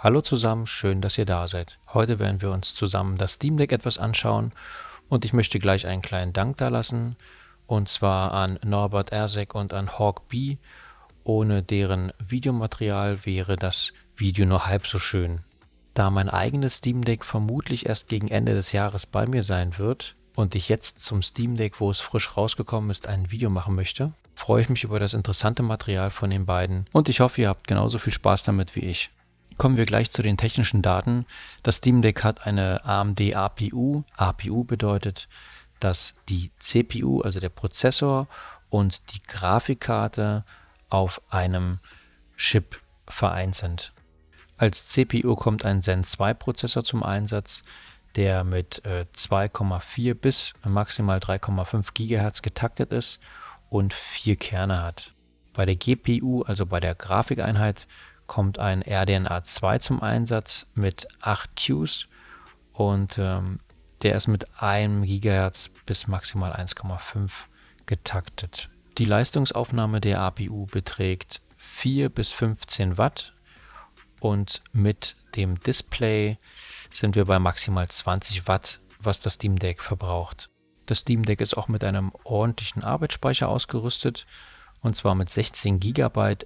Hallo zusammen, schön, dass ihr da seid. Heute werden wir uns zusammen das Steam Deck etwas anschauen und ich möchte gleich einen kleinen Dank dalassen, und zwar an Norbert Ersek und an Hawk B. Ohne deren Videomaterial wäre das Video nur halb so schön. Da mein eigenes Steam Deck vermutlich erst gegen Ende des Jahres bei mir sein wird und ich jetzt zum Steam Deck, wo es frisch rausgekommen ist, ein Video machen möchte, freue ich mich über das interessante Material von den beiden und ich hoffe, ihr habt genauso viel Spaß damit wie ich. Kommen wir gleich zu den technischen Daten. Das Steam Deck hat eine AMD APU. APU bedeutet, dass die CPU, also der Prozessor, und die Grafikkarte auf einem Chip vereint sind. Als CPU kommt ein Zen 2 Prozessor zum Einsatz, der mit 2,4 bis maximal 3,5 GHz getaktet ist und 4 Kerne hat. Bei der GPU, also bei der Grafikeinheit, kommt ein RDNA 2 zum Einsatz mit 8 Qs und der ist mit 1 GHz bis maximal 1,5 getaktet. Die Leistungsaufnahme der APU beträgt 4 bis 15 Watt und mit dem Display sind wir bei maximal 20 Watt, was das Steam Deck verbraucht. Das Steam Deck ist auch mit einem ordentlichen Arbeitsspeicher ausgerüstet, und zwar mit 16 GB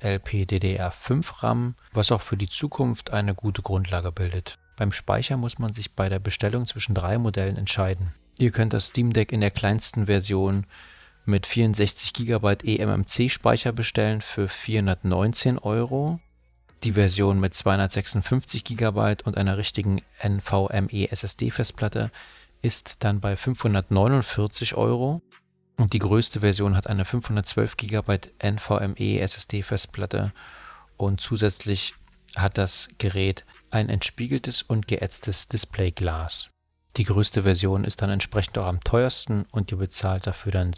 LPDDR5 RAM, was auch für die Zukunft eine gute Grundlage bildet. Beim Speicher muss man sich bei der Bestellung zwischen 3 Modellen entscheiden. Ihr könnt das Steam Deck in der kleinsten Version mit 64 GB eMMC Speicher bestellen für 419 €. Die Version mit 256 GB und einer richtigen NVMe SSD Festplatte ist dann bei 549 €. Und die größte Version hat eine 512 GB NVMe SSD Festplatte und zusätzlich hat das Gerät ein entspiegeltes und geätztes Displayglas. Die größte Version ist dann entsprechend auch am teuersten und ihr bezahlt dafür dann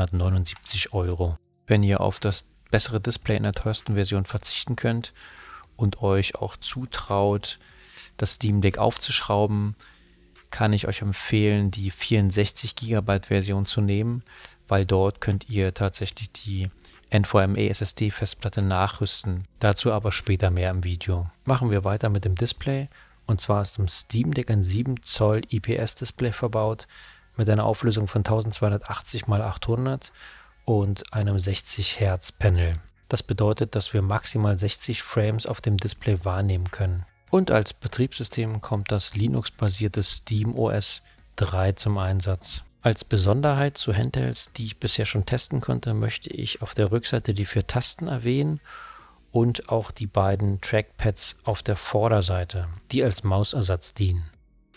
679 €. Wenn ihr auf das bessere Display in der teuersten Version verzichten könnt und euch auch zutraut, das Steam Deck aufzuschrauben, kann ich euch empfehlen, die 64 GB Version zu nehmen, weil dort könnt ihr tatsächlich die NVMe SSD Festplatte nachrüsten. Dazu aber später mehr im Video. Machen wir weiter mit dem Display, und zwar ist im Steam Deck ein 7 Zoll IPS Display verbaut mit einer Auflösung von 1280 x 800 und einem 60 Hertz Panel. Das bedeutet, dass wir maximal 60 Frames auf dem Display wahrnehmen können. Und als Betriebssystem kommt das Linux-basierte SteamOS 3 zum Einsatz. Als Besonderheit zu Handhelds, die ich bisher schon testen konnte, möchte ich auf der Rückseite die 4 Tasten erwähnen und auch die beiden Trackpads auf der Vorderseite, die als Mausersatz dienen.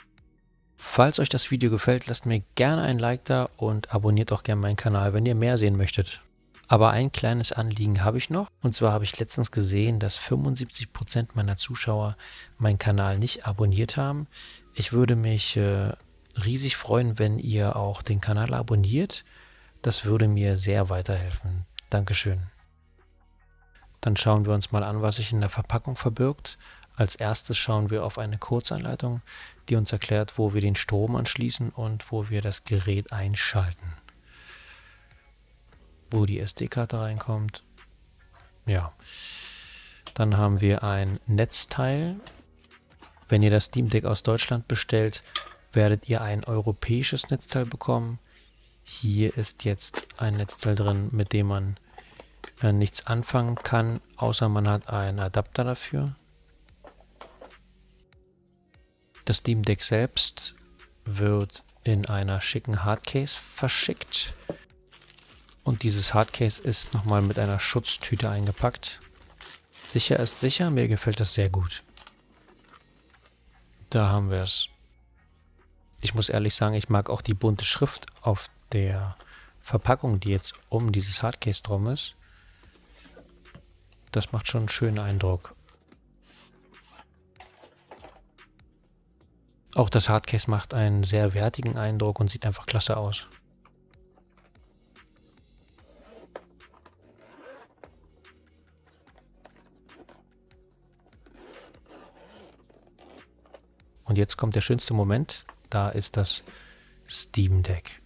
Falls euch das Video gefällt, lasst mir gerne ein Like da und abonniert auch gerne meinen Kanal, wenn ihr mehr sehen möchtet. Aber ein kleines Anliegen habe ich noch, und zwar habe ich letztens gesehen, dass 75% meiner Zuschauer meinen Kanal nicht abonniert haben. Ich würde mich riesig freuen, wenn ihr auch den Kanal abonniert. Das würde mir sehr weiterhelfen. Dankeschön. Dann schauen wir uns mal an, was sich in der Verpackung verbirgt. Als erstes schauen wir auf eine Kurzanleitung, die uns erklärt, wo wir den Strom anschließen und wo wir das Gerät einschalten. Wo die SD-Karte reinkommt. Ja. Dann haben wir ein Netzteil. Wenn ihr das Steam Deck aus Deutschland bestellt, werdet ihr ein europäisches Netzteil bekommen. Hier ist jetzt ein Netzteil drin, mit dem man nichts anfangen kann, außer man hat einen Adapter dafür. Das Steam Deck selbst wird in einer schicken Hardcase verschickt. Und dieses Hardcase ist nochmal mit einer Schutztüte eingepackt. Sicher ist sicher, mir gefällt das sehr gut. Da haben wir es. Ich muss ehrlich sagen, ich mag auch die bunte Schrift auf der Verpackung, die jetzt um dieses Hardcase drum ist. Das macht schon einen schönen Eindruck. Auch das Hardcase macht einen sehr wertigen Eindruck und sieht einfach klasse aus. Und jetzt kommt der schönste Moment. Da ist das Steam Deck.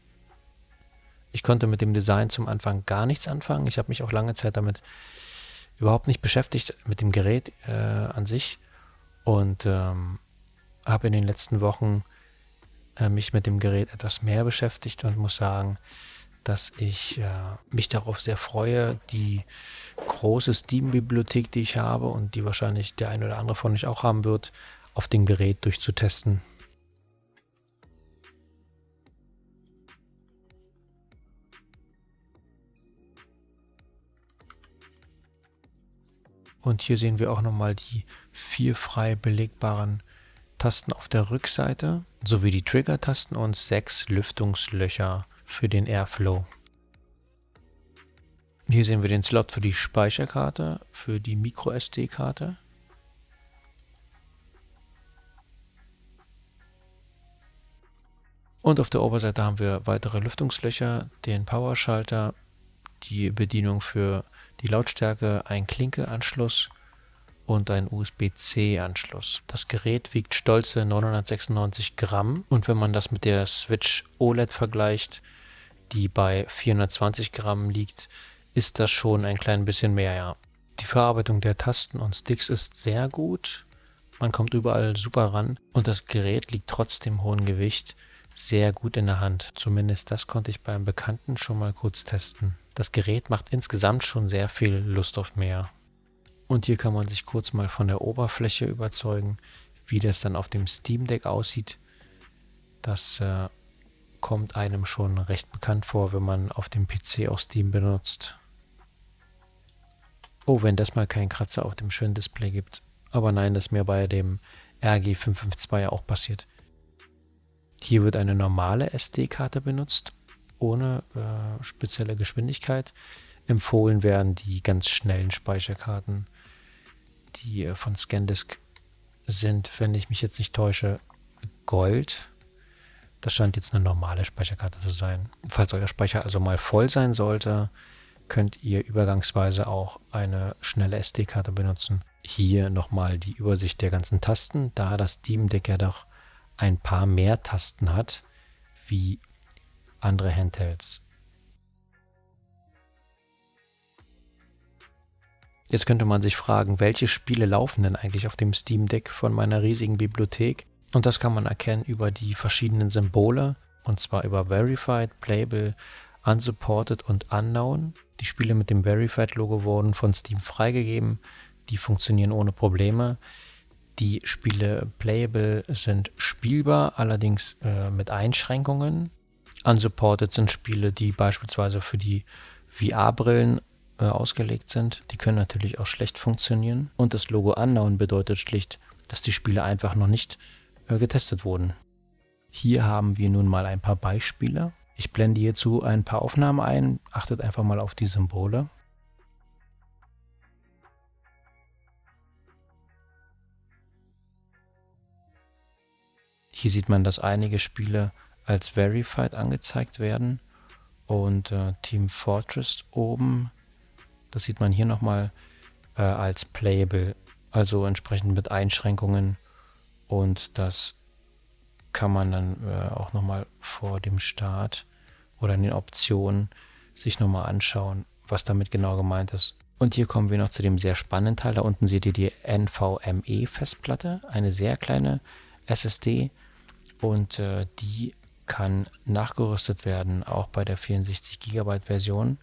Ich konnte mit dem Design zum Anfang gar nichts anfangen. Ich habe mich auch lange Zeit damit überhaupt nicht beschäftigt mit dem Gerät an sich und habe in den letzten Wochen mich mit dem Gerät etwas mehr beschäftigt und muss sagen, dass ich mich darauf sehr freue, die große Steam-Bibliothek, die ich habe und die wahrscheinlich der ein oder andere von euch auch haben wird, auf dem Gerät durchzutesten. Und hier sehen wir auch nochmal die 4 frei belegbaren Tasten auf der Rückseite, sowie die Trigger-Tasten und 6 Lüftungslöcher für den Airflow. Hier sehen wir den Slot für die Speicherkarte, für die MicroSD-Karte. Und auf der Oberseite haben wir weitere Lüftungslöcher, den Powerschalter, die Bedienung für die Lautstärke, ein Klinke-Anschluss und ein USB-C-Anschluss. Das Gerät wiegt stolze 996 Gramm und wenn man das mit der Switch OLED vergleicht, die bei 420 Gramm liegt, ist das schon ein klein bisschen mehr, ja. Die Verarbeitung der Tasten und Sticks ist sehr gut. Man kommt überall super ran und das Gerät liegt trotz dem hohen Gewicht sehr gut in der Hand. Zumindest das konnte ich beim Bekannten schon mal kurz testen. Das Gerät macht insgesamt schon sehr viel Lust auf mehr. Und hier kann man sich kurz mal von der Oberfläche überzeugen, wie das dann auf dem Steam Deck aussieht. Das kommt einem schon recht bekannt vor, wenn man auf dem PC auch Steam benutzt. Oh, wenn das mal keinen Kratzer auf dem schönen Display gibt. Aber nein, das ist mir bei dem RG 552 auch passiert. Hier wird eine normale SD-Karte benutzt, ohne spezielle Geschwindigkeit. Empfohlen werden die ganz schnellen Speicherkarten, die von ScanDisk sind, wenn ich mich jetzt nicht täusche, Gold. Das scheint jetzt eine normale Speicherkarte zu sein. Falls euer Speicher also mal voll sein sollte, könnt ihr übergangsweise auch eine schnelle SD-Karte benutzen. Hier nochmal die Übersicht der ganzen Tasten, da das Steam Deck ja doch ein paar mehr Tasten hat, wie andere Handhelds. Jetzt könnte man sich fragen, welche Spiele laufen denn eigentlich auf dem Steam Deck von meiner riesigen Bibliothek? Und das kann man erkennen über die verschiedenen Symbole, und zwar über Verified, Playable, Unsupported und Unknown. Die Spiele mit dem Verified-Logo wurden von Steam freigegeben. Die funktionieren ohne Probleme. Die Spiele Playable sind spielbar, allerdings mit Einschränkungen. Unsupported sind Spiele, die beispielsweise für die VR-Brillen ausgelegt sind. Die können natürlich auch schlecht funktionieren. Und das Logo Unknown bedeutet schlicht, dass die Spiele einfach noch nicht getestet wurden. Hier haben wir nun mal ein paar Beispiele. Ich blende hierzu ein paar Aufnahmen ein. Achtet einfach mal auf die Symbole. Hier sieht man, dass einige Spiele als Verified angezeigt werden und Team Fortress oben, das sieht man hier nochmal als Playable, also entsprechend mit Einschränkungen, und das kann man dann auch nochmal vor dem Start oder in den Optionen sich nochmal anschauen, was damit genau gemeint ist. Und hier kommen wir noch zu dem sehr spannenden Teil. Da unten seht ihr die NVMe-Festplatte, eine sehr kleine SSD, und die kann nachgerüstet werden, auch bei der 64 GB Version.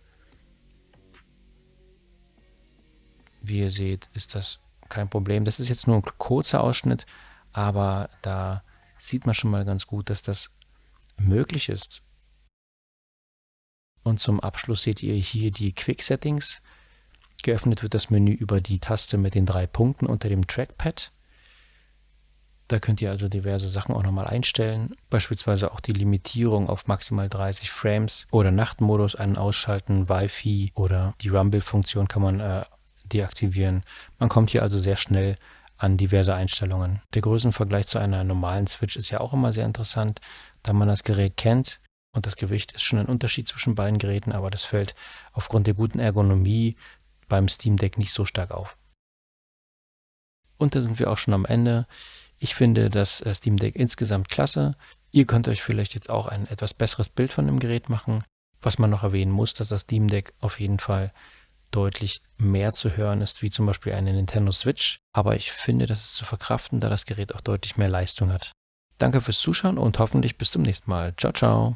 Wie ihr seht, ist das kein Problem. Das ist jetzt nur ein kurzer Ausschnitt, aber da sieht man schon mal ganz gut, dass das möglich ist. Und zum Abschluss seht ihr hier die Quick Settings. Geöffnet wird das Menü über die Taste mit den 3 Punkten unter dem Trackpad. Da könnt ihr also diverse Sachen auch nochmal einstellen, beispielsweise auch die Limitierung auf maximal 30 Frames oder Nachtmodus ein- und ausschalten, Wi-Fi oder die Rumble-Funktion kann man deaktivieren. Man kommt hier also sehr schnell an diverse Einstellungen. Der Größenvergleich zu einer normalen Switch ist ja auch immer sehr interessant, da man das Gerät kennt und das Gewicht ist schon ein Unterschied zwischen beiden Geräten, aber das fällt aufgrund der guten Ergonomie beim Steam Deck nicht so stark auf. Und da sind wir auch schon am Ende. Ich finde das Steam Deck insgesamt klasse. Ihr könnt euch vielleicht jetzt auch ein etwas besseres Bild von dem Gerät machen. Was man noch erwähnen muss, dass das Steam Deck auf jeden Fall deutlich mehr zu hören ist, wie zum Beispiel eine Nintendo Switch. Aber ich finde, das ist zu verkraften, da das Gerät auch deutlich mehr Leistung hat. Danke fürs Zuschauen und hoffentlich bis zum nächsten Mal. Ciao, ciao.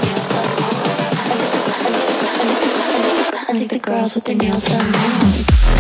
I think the girls with their nails done now.